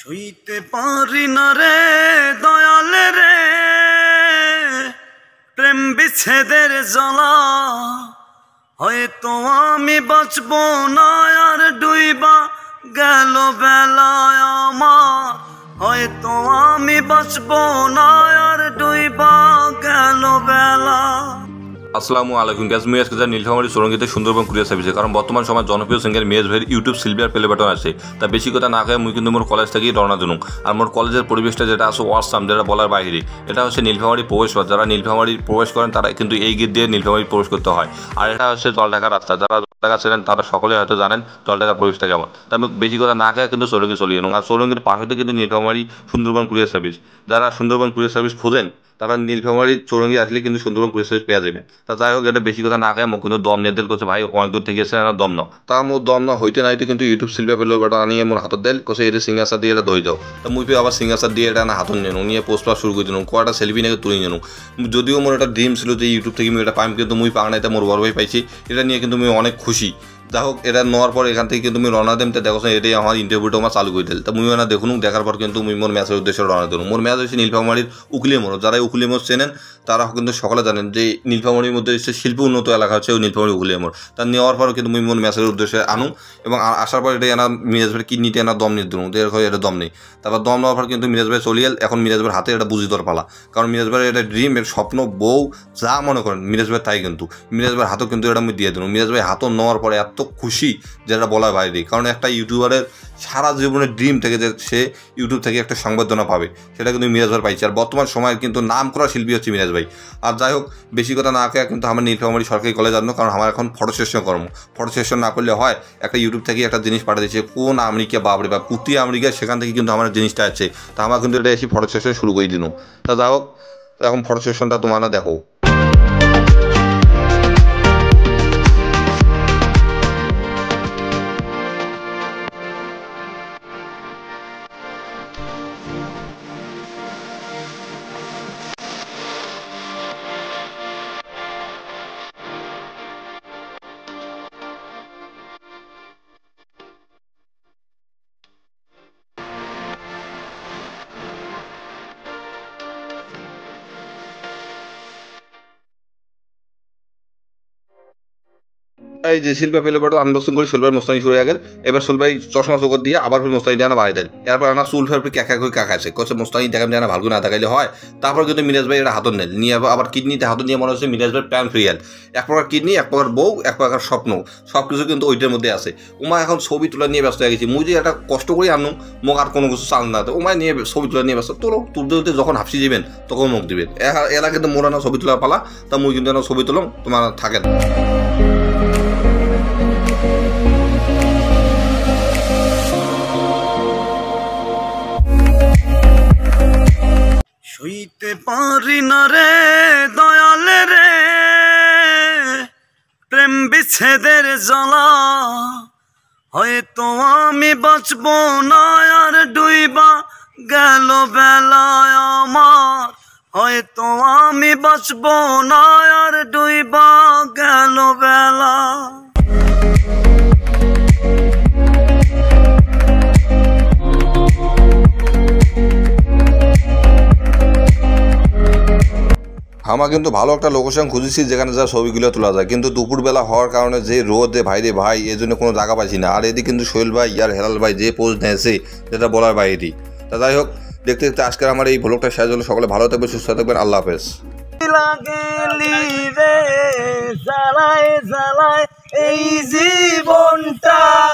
সইতে পারি না রে দয়াল রে প্রেম বিচ্ছেদের জ্বালা, হয়তো আমি বাঁচব না আর ডুইবা গেল বেলায় আমার, হয়তো আমি বাঁচব না আর ডুইবা গেল বেলা। আসসালামু আলাইকুম গ্যাস। মুই আজকে যা নীলফামারী চৌরঙ্গীতে সুন্দরবন কুরিয়ার সার্ভিসে, কারণ বর্তমান সময় জনপ্রিয় সিঙ্গার মেয়েজ ভাইয়ের ইউটিউব সিলভার প্লে বাটন আছে। তা বেশি কথা না খায় মুই কিন্তু মোর কলেজ থেকেই রওনা দিলাম। আর মোর কলেজের পরিবেশটা যেটা আছে ওয়াসাম, যেটা বলার বাইরে। এটা হচ্ছে নীলফামারী প্রবেশপথ। যারা নীলফামারী প্রবেশ করেন তারা কিন্তু এই গেট দিয়ে নীলফামারী প্রবেশ করতে হয়। আর এটা হচ্ছে জলঢাকা রাস্তা। যারা জলঢাকা ছিলেন তারা সকলে হয়তো জানেন জলঢাকা প্রবেশটা কেমন। তা আমি বেশি কথা না খায় কিন্তু চৌরঙ্গী চলে গেলাম। আর চৌরঙ্গীর পাশেতে কিন্তু নীলফামারী সুন্দরবন কুরিয়ার সার্ভিস। যারা সুন্দরবন কুরিয়ার সার্ভিস খোঁজেন তারা নীলফামারী চৌরঙ্গী আসলে কিন্তু সুন্দরবন কুরিয়ার সার্ভিস পেয়ে যাবে। তা যাই হোক, এটা বেশি কথা না খায় মোক কিন্তু দম নিয়ে দিল, করছে ভাই অনেক দূর থেকে এসে দম নাও। তা মোর দম না হইতে নাইতে কিন্তু ইউটিউব সিলভার প্লে বাটন আনিয়ে মোর হাতত দেল, কোসে এটা সিঙ্গাসার দিয়ে এটা ধরে যাও। তা মুই আবার সিঙ্গাসার দিয়ে এটা না হাতত নিয়ে পোস্ট পাওয়া শুরু করে দিলাম। কয়টা সেলফি নাকি তুলে নিলাম। যদিও মোর একটা ড্রিম ছিল যে ইউটিউব থেকে মুই এটা পাইম, কিন্তু মুই পাওয়া নাইতে মোর বড় ভাই পাইছি। এটা নিয়ে কিন্তু মুই অনেক খুশি। যাই হোক, এটা নেওয়ার পর এখান থেকে কিন্তু মুই রওনা দিম। দেখো এটাই আমার ইন্টারভিউটা আমার চালু করে দিল। তা মুই না দেখুন, দেখার পর কিন্তু মুই মোর ম্যাচের উদ্দেশ্যে রওনা দিলাম। মোর ম্যাচ হচ্ছে নীলফামারীর উকিলে মোড়। যারা উকিলে মোড় চেনেন তারা কিন্তু সকলে জানেন যে নীলফামারীর মধ্যে হচ্ছে শিল্প উন্নত এলাকা হচ্ছে নীলফামারী উকিলে মোড়। তা নেওয়ার পর কিন্তু মুই মোর ম্যাচের উদ্দেশ্যে আনুম এবং আসার পর এটা এনা মিরাজ ভাইয়ের কিডনিতে এনা দম নিয়ে দিলাম। এটা দম নেই। তারপর দম নেওয়ার পর কিন্তু মিরাজ ভাই চলে এল। এখন মিরাজ ভাইয়ের হাতে এটা বুঝি দেওয়ার পালা, কারণ মিরাজ ভাইয়ের এটা ড্রিম, এর স্বপ্ন, বউ যা মনে করেন মিরাজ ভাই তাই। কিন্তু মিরাজ ভাইয়ের হাতও কিন্তু এটা আমি দিয়ে দিলাম। মিরাজ ভাই হাতও নেওয়ার পরে এত খুশি যেটা বলার বাইরে। কারণ একটা ইউটিউবারের সারা জীবনের ড্রিম থেকে যে সে ইউটিউব থেকে একটা সংবর্ধনা পাবে, সেটা কিন্তু মিরাজ ভাই পাইছে। আর বর্তমান সময়ের কিন্তু নাম করা শিল্পী হচ্ছে মিরাজ ভাই। আর যাই হোক, বেশি কথা না কেয়া কিন্তু আমার নীলফামারী সরকারি কলেজ আনবো, কারণ আমার এখন ফটো সেশন কর্ম। ফটো সেশন না করলে হয়, একটা ইউটিউব থেকে একটা জিনিস পাঠিয়ে দিচ্ছে কোন আমেরিকা বাবরে বা কুতি আমেরিকা, সেখান থেকে কিন্তু আমার জিনিসটা আছে। তা আমার কিন্তু এটা এসে ফটো সেশন শুরু করে দিল। তা যাই হোক, এখন ফটো সেশনটা তোমার না দেখো। এই যে শিল্পা পেলে বাটো আনবক্সিং করে সোলভাই মোস্তানি শুরু হয়ে গেল। এবার সোলভাই চশমা চোখর দিয়ে আবার ফির মোস্তানি দিয়ে বাড়ি দেন। এরপর আনা চুল ফের ক্যাকা করে কাকাছে, কচ্ছে মোস্তানি দেখাম দেয় না, ভালো না দেখাইলে হয়। তারপর কিন্তু মিরাজ ভাই এটা হাতত নেন নিয়ে আবার কিডনিতে হাতত নিয়ে মনে হচ্ছে মিরাজ ভাই প্যান ফ্রিয়াল। এক প্রকার কিডনি, এক প্রকার বউ, এক প্রকার স্বপ্ন, সব কিছু কিন্তু ওইটার মধ্যে আছে। উমা এখন ছবি তোলা নিয়ে ব্যস্ত হয়ে গেছি। মুই যে একটা কষ্ট করে আনুম, মোক আর কোনো কিছু চাল না। উমায় নিয়ে ছবি তোলা নিয়ে ব্যস্ত। তোর তুলতে যখন হাফসি যাবেন তখন মুখ দিবেন। এরা কিন্তু মোরানো ছবি তোলা পালা। তা মুই কিন্তু ছবি তুলাম, তোমার থাকেন। সইতে পারি না রে দয়াল রে প্রেম বিচ্ছেদের জ্বালা, হয়তো আমি বাঁচব না আর ডুইবা গেল বেলায় আমার, হয়তো আমি বাঁচব না আর ডুইবা গেল বেলা। আমার কিন্তু ভালো একটা লোকেশন খুঁজেছি যেখানে যা ছবিগুলো তোলা যায়, কিন্তু দুপুরবেলা হওয়ার কারণে যে রোদে ভাই রে ভাই, এই জন্য কোনো জায়গা পাইছি না। আর এদিকে কিন্তু সোহেল ভাই আর হেলাল ভাই যে পোজ নেছে যেটা বলার বাইরেই। তা যাই হোক, দেখতে দেখতে আজকের আমার এই ভ্লগটা শেষ হলো। সকলে ভালো থাকবেন, সুস্থ থাকবেন, আল্লাহ হাফেজ। এই জীবনটা